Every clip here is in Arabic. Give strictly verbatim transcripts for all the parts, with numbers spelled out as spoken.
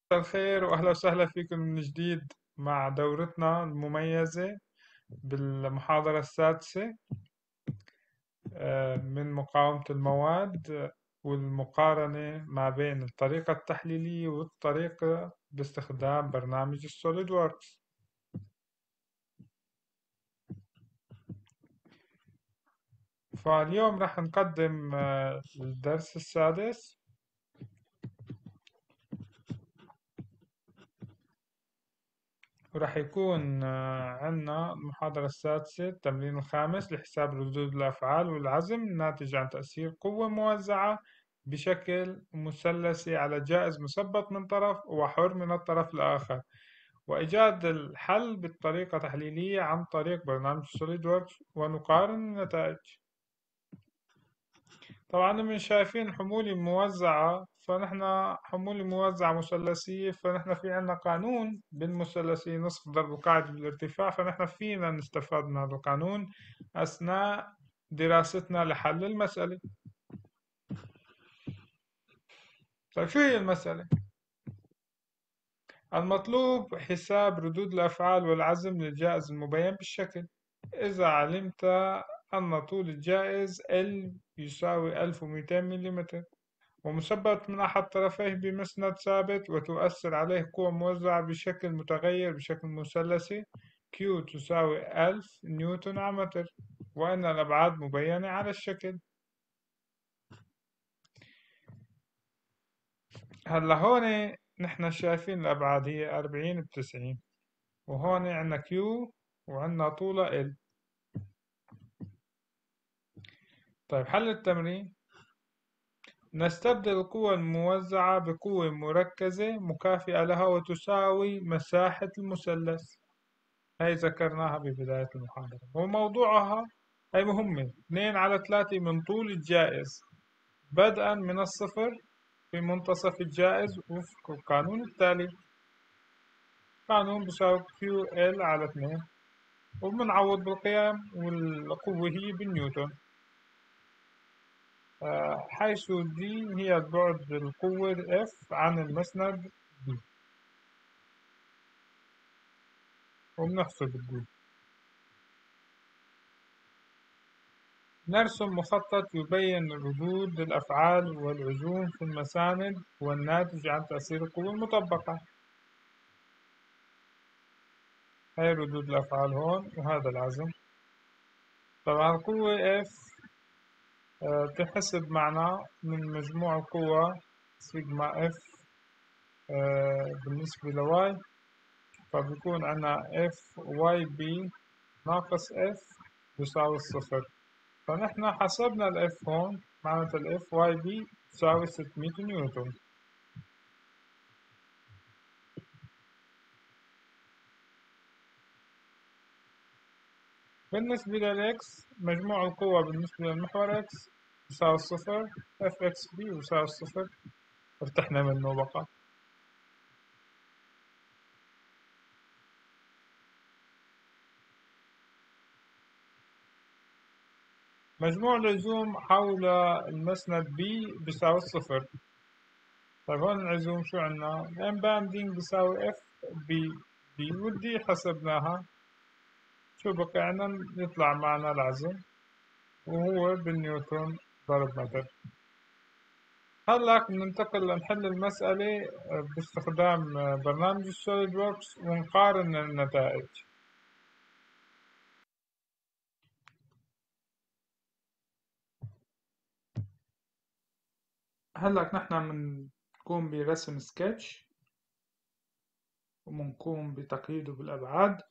مساء الخير وأهلا وسهلا فيكم من جديد مع دورتنا المميزة بالمحاضرة السادسة آه، من مقاومة المواد آه، والمقارنة ما بين الطريقة التحليلية والطريقة باستخدام برنامج السوليد ووركس. فاليوم راح نقدم آه، الدرس السادس، وراح يكون آه، عندنا المحاضرة السادسة التمرين الخامس لحساب ردود الأفعال والعزم الناتج عن تأثير قوة موزعة بشكل مثلثي على جائز مثبت من طرف وحر من الطرف الآخر، وإيجاد الحل بطريقة تحليلية عن طريق برنامج سوليد ووركس ونقارن النتائج. طبعا من شايفين الحمولة الموزعة، فنحن حمولة موزعة مثلثية، فنحن في عنا قانون بالمثلثية نصف ضرب القاعدة بالارتفاع، فنحن فينا نستفاد من هذا القانون أثناء دراستنا لحل المسألة. طيب شو هي المسألة؟ المطلوب حساب ردود الأفعال والعزم للجائز المبين بالشكل: إذا علمت أن طول الجائز L يساوي ألف ومئتين ملم ومثبت من أحد طرفيه بمسند ثابت وتؤثر عليه قوة موزعة بشكل متغير بشكل مثلثي Q تساوي ألف نيوتن على متر، وأن الأبعاد مبينة على الشكل. هلا هون نحن شايفين الأبعاد هي أربعين بتسعين، وهون عندنا Q وعندنا طولة L. طيب حل التمرين: نستبدل القوة الموزعة بقوة مركزة مكافئة لها وتساوي مساحة المثلث. هاي ذكرناها ببداية المحاضرة، وموضوعها هاي مهمة: اثنين على ثلاثة من طول الجائز بدءا من الصفر في منتصف الجائز وفق القانون التالي. قانون بيساوي كيو ال على اثنين، وبنعوض بالقيم والقوة هي بالنيوتن، آه، حيث دي هي البعد القوة اف عن المسند دي، وبنحسب الدي. نرسم مخطط يبين ردود الأفعال والعزوم في المساند والناتج عن تأثير القوة المطبقة. هاي ردود الأفعال هون وهذا العزم. طبعا القوة F آه، تحسب معنا من مجموع القوى سيجما F آه، بالنسبة لواي، فبيكون عنا F واي بي ناقص F يساوي الصفر. فنحن حسبنا ال F هون، معناتها ال F واي بي تساوي ستمية نيوتن. بالنسبة للإكس مجموع القوى بالنسبة للمحور إكس يساوي الصفر، اف إكس بي يساوي الصفر، ارتحنا منه بقى. مجموع العزوم حول المسند بي بيساوي الصفر. طيب هون العزوم شو عنا؟ الام باندينج بيساوي اف بي بي، والدي حسبناها، شو بقى عنا؟ يطلع معنا العزم وهو بالنيوتن ضرب متر. هلا ننتقل لنحل المسألة آه، باستخدام آه، برنامج السوليد ووركس ونقارن النتائج. هلا نحن بنقوم برسم سكتش وبنقوم بتقييده بالأبعاد.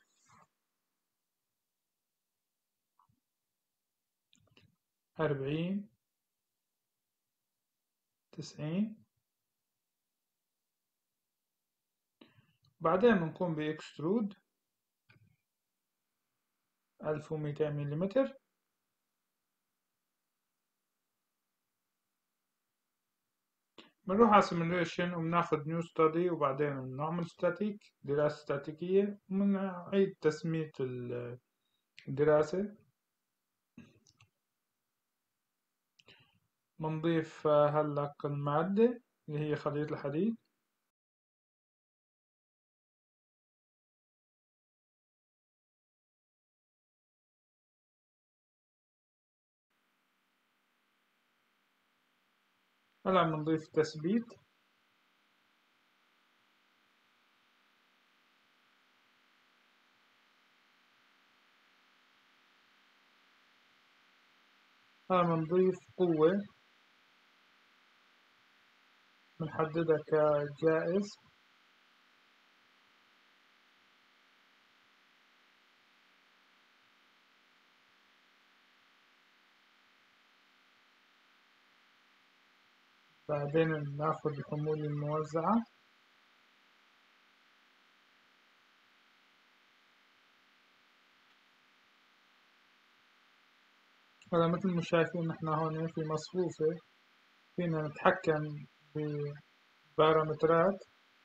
أربعين، تسعين، بعدين بنقوم بإكسترود ألف ومئتين ملم، بنروح على سيموليشن وبناخد نيو ستادي، وبعدين بنعمل ستاتيك دراسة استاتيكية وبنعيد تسمية الدراسة. بنضيف هلا المادة اللي هي خليط الحديد، هلا بنضيف تثبيت. هلا بنضيف قوة بنحددها كجائز. بعدين ناخد الحمولة الموزعة. هلا مثل ما شايفين نحن هون في مصفوفة، فينا نتحكم ببارامترات.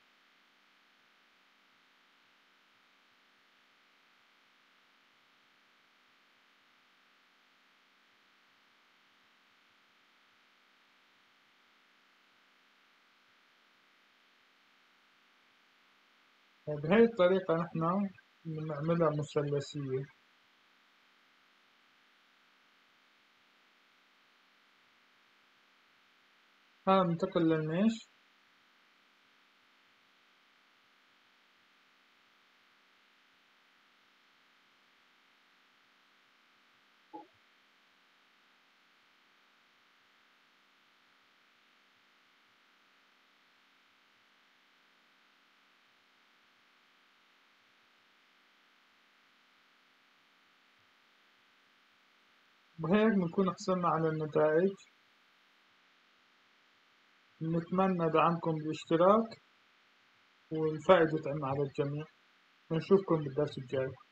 بهي الطريقة نحن بنعملها مثلثية. هلا بننتقل للميش. وهيك بنكون حصلنا على النتائج. نتمنى دعمكم بالاشتراك والفائدة تعم على الجميع. ونشوفكم بالدرس الجاي.